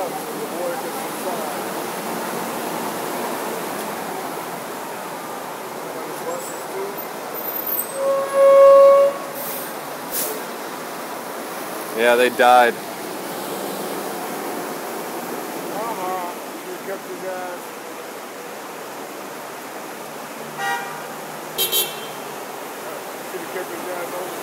up so the water gets inside. When the buses do. Yeah, they died. He kept his ass. Should have kept his ass over.